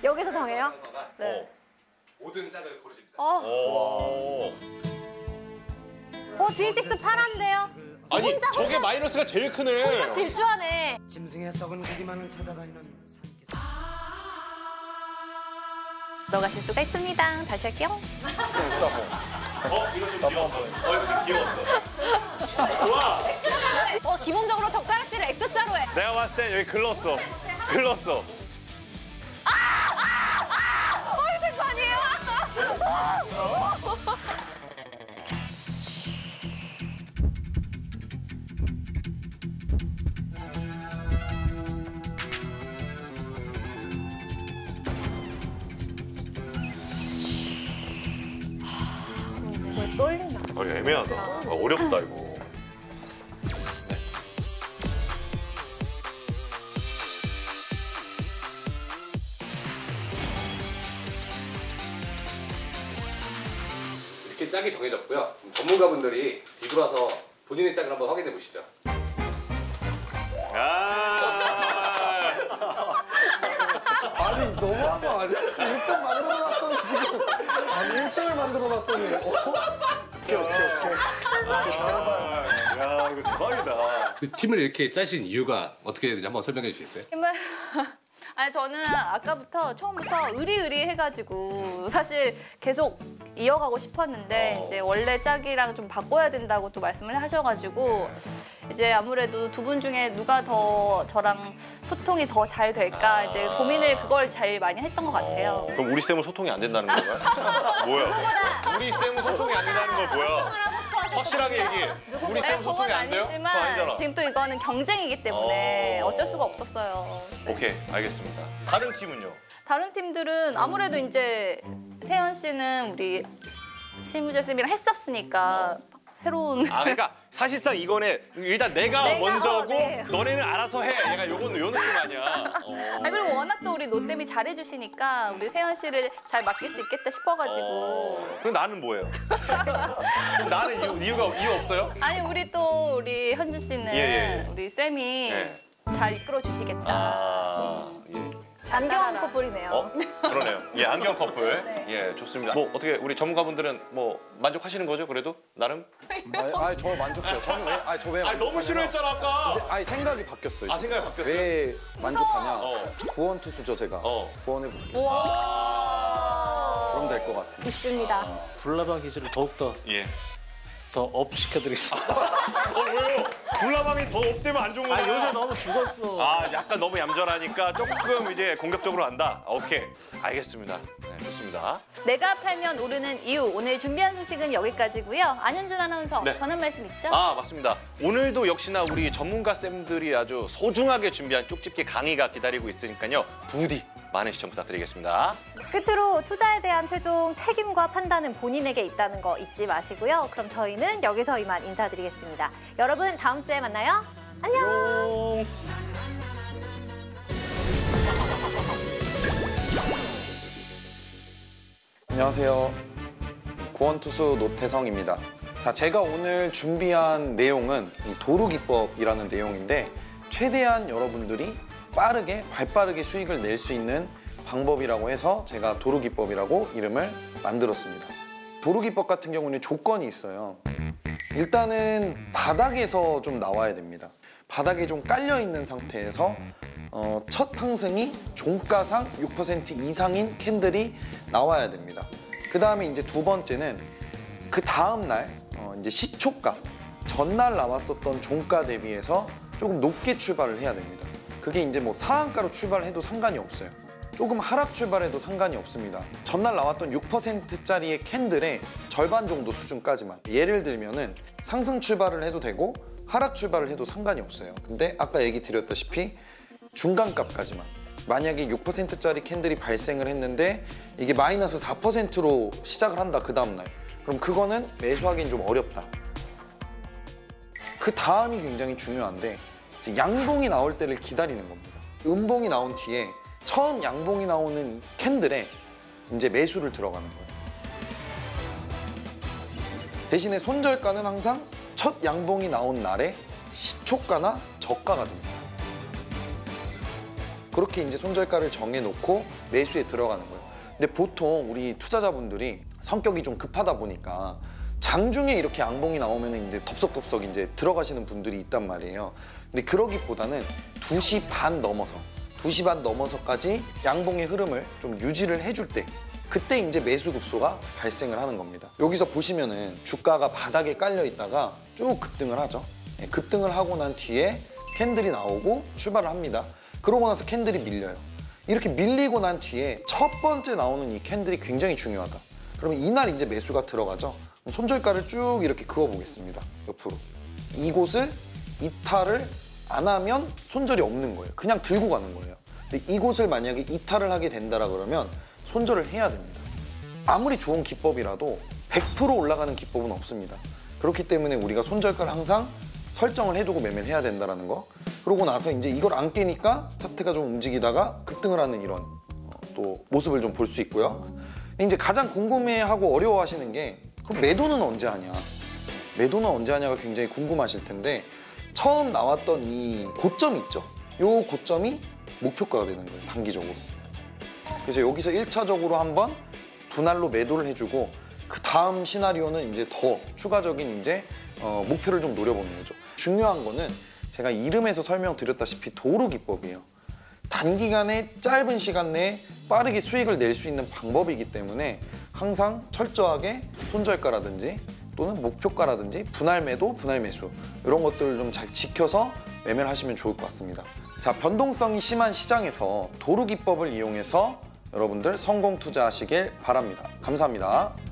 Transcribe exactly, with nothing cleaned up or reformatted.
여기서 정해요? 네. 모든 짝을 고르십니다. 어, 어 지니틱스 파란데요? 아니 혼자, 저게 혼자, 마이너스가 제일 크네. 혼자 질주하네. 짐승의 썩은 고기만은 찾아다니는 산기슭. 너가 질 수가 있습니다. 다시 할게요. 어 이거 좀 귀여웠어. 어 이거 좀 귀여웠어. 좋아. 어 기본적으로 젓가락질을 X자로 해. 내가 봤을 때 여기 글렀어. 글렀어. 어이 될거 아니에요? 왜 떨리나? 아, 애매하다. 아, 어렵다 이거. 이렇게 짝이 정해졌고요. 전문가분들이 뒤돌아서 본인의 짝을 한번 확인해 보시죠. 아. 아니 너무한 거 아니야? 일 등 만들어놨더니 지금 아니 일 등을 만들어놨더니 어? 오케이 오케이 오케이 잘해봐요. 야 이거 대박이다. 그 팀을 이렇게 짜신 이유가 어떻게 되는지 한번 설명해 주시겠어요? 정말 아니 저는 아까부터 처음부터 의리의리 해가지고 사실 계속 이어가고 싶었는데 어. 이제 원래 짝이랑 좀 바꿔야 된다고 또 말씀을 하셔가지고 이제 아무래도 두 분 중에 누가 더 저랑 소통이 더 잘 될까 이제 고민을 그걸 제일 많이 했던 것 같아요. 어, 그럼 우리 쌤은 소통이 안 된다는 건가요? 뭐야? 우리 쌤은 소통이 안 된다는 건 뭐야? 확실하게 얘기해. 우리 네, 쌤은 소통이 그건 안 돼요? 그거 아니지만 아니잖아. 지금 또 이거는 경쟁이기 때문에 어. 어쩔 수가 없었어요. 오케이 알겠습니다. 다른 팀은요? 다른 팀들은 아무래도 이제 세연 씨는 우리 심우재 쌤이랑 했었으니까 새로운 아 그러니까 사실상 이거는 일단 내가, 내가, 먼저고 어, 네. 너네는 알아서 해. 얘가 요건 요 느낌 아니야. 어. 아 그리고 워낙 또 우리 노쌤이 잘해주시니까 우리 세연 씨를 잘 맡길 수 있겠다 싶어가지고 어. 그럼 나는 뭐예요? 그럼 나는 이유, 이유가 이유 없어요? 아니 우리 또 우리 현주 씨는 예, 예. 우리 쌤이 네. 잘 이끌어 주시겠다. 아 예. 안경 커플이네요. 어 그러네요. 예 안경 커플. 네. 예 좋습니다. 뭐 어떻게 우리 전문가분들은 뭐 만족하시는 거죠? 그래도 나름? 아니, 아니 저 만족해요. 저는 왜? 아니 저왜 아니 너무 싫어했잖아 아까. 이제 아니 생각이 바뀌었어요. 아 이제. 생각이 바뀌었어요? 왜 만족하냐? 어. 구원 투수죠 제가. 어. 구원해 볼게요. 우와. 그럼 될 것 같아. 있습니다. 불나방 기술을 더욱더 예. 더 업 시켜드리겠습니다. 어 왜요? 불나방이 더 업되면 안 좋은 거야? 아 요새 너무 죽었어. 아 약간 너무 얌전하니까 조금 이제 공격적으로 한다. 오케이 알겠습니다. 네, 좋습니다. 내가 팔면 오르는 이유 오늘 준비한 소식은 여기까지고요. 안현준 아나운서 네. 전한 말씀 있죠? 아 맞습니다. 오늘도 역시나 우리 전문가 쌤들이 아주 소중하게 준비한 쪽집게 강의가 기다리고 있으니까요. 부디 많은 시청 부탁드리겠습니다. 끝으로 투자에 대한 최종 책임과 판단은 본인에게 있다는 거 잊지 마시고요. 그럼 저희는 여기서 이만 인사드리겠습니다. 여러분 다음 주에 만나요. 안녕. 안녕하세요. 구원 투수 노태성입니다. 자, 제가 오늘 준비한 내용은 이 도루기법이라는 내용인데 최대한 여러분들이 빠르게 발빠르게 수익을 낼 수 있는 방법이라고 해서 제가 도루기법이라고 이름을 만들었습니다. 도루기법 같은 경우는 조건이 있어요. 일단은 바닥에서 좀 나와야 됩니다. 바닥에 좀 깔려 있는 상태에서 어, 첫 상승이 종가상 육 퍼센트 이상인 캔들이 나와야 됩니다. 그 다음에 이제 두 번째는 그 다음 날 어, 이제 시초가 전날 나왔었던 종가 대비해서 조금 높게 출발을 해야 됩니다. 그게 이제 뭐 상한가로 출발해도 상관이 없어요. 조금 하락 출발해도 상관이 없습니다. 전날 나왔던 육 퍼센트짜리의 캔들의 절반 정도 수준까지만. 예를 들면은 상승 출발을 해도 되고 하락 출발을 해도 상관이 없어요. 근데 아까 얘기 드렸다시피 중간값까지만. 만약에 육 퍼센트짜리 캔들이 발생을 했는데 이게 마이너스 사 퍼센트로 시작을 한다, 그 다음날. 그럼 그거는 매수하기는 좀 어렵다. 그 다음이 굉장히 중요한데 이제 양봉이 나올 때를 기다리는 겁니다. 음봉이 나온 뒤에 처음 양봉이 나오는 이 캔들에 이제 매수를 들어가는 거예요. 대신에 손절가는 항상 첫 양봉이 나온 날에 시초가나 저가가 됩니다. 그렇게 이제 손절가를 정해놓고 매수에 들어가는 거예요. 근데 보통 우리 투자자분들이 성격이 좀 급하다 보니까 장중에 이렇게 양봉이 나오면 이제 덥석덥석 이제 들어가시는 분들이 있단 말이에요. 근데 그러기보다는 두 시 반 넘어서 두 시 반 넘어서까지 양봉의 흐름을 좀 유지를 해줄 때 그때 이제 매수 급소가 발생을 하는 겁니다. 여기서 보시면은 주가가 바닥에 깔려 있다가 쭉 급등을 하죠. 네, 급등을 하고 난 뒤에 캔들이 나오고 출발을 합니다. 그러고 나서 캔들이 밀려요. 이렇게 밀리고 난 뒤에 첫 번째 나오는 이 캔들이 굉장히 중요하다. 그러면 이날 이제 매수가 들어가죠. 손절가를 쭉 이렇게 그어보겠습니다. 옆으로. 이곳을 이탈을 안 하면 손절이 없는 거예요. 그냥 들고 가는 거예요. 근데 이곳을 만약에 이탈을 하게 된다라 그러면 손절을 해야 됩니다. 아무리 좋은 기법이라도 백 퍼센트 올라가는 기법은 없습니다. 그렇기 때문에 우리가 손절가를 항상 설정을 해두고 매매를 해야 된다는 거. 그러고 나서 이제 이걸 안 깨니까 차트가 좀 움직이다가 급등을 하는 이런 어, 또 모습을 좀 볼 수 있고요. 근데 이제 가장 궁금해하고 어려워하시는 게 그럼 매도는 언제 하냐? 매도는 언제 하냐가 굉장히 궁금하실 텐데 처음 나왔던 이 고점이 있죠. 이 고점이 목표가가 되는 거예요, 단기적으로. 그래서 여기서 일 차적으로 한번 분할로 매도를 해주고 그 다음 시나리오는 이제 더 추가적인 이제 어, 목표를 좀 노려보는 거죠. 중요한 거는 제가 이름에서 설명드렸다시피 도루 기법이에요. 단기간에 짧은 시간 내에 빠르게 수익을 낼 수 있는 방법이기 때문에 항상 철저하게 손절가라든지 또는 목표가라든지 분할 매도, 분할 매수 이런 것들을 좀 잘 지켜서 매매를 하시면 좋을 것 같습니다. 자, 변동성이 심한 시장에서 도루 기법을 이용해서 여러분들 성공 투자하시길 바랍니다. 감사합니다.